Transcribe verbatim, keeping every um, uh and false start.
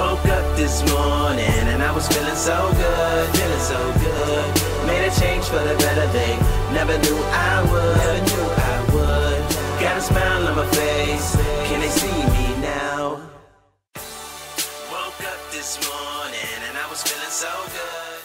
Woke up this morning and I was feeling so good, feeling so good. Made a change for the better, they never knew I would, never knew I would. Got a smile on my face, can they see me now? Woke up this morning and I was feeling so good.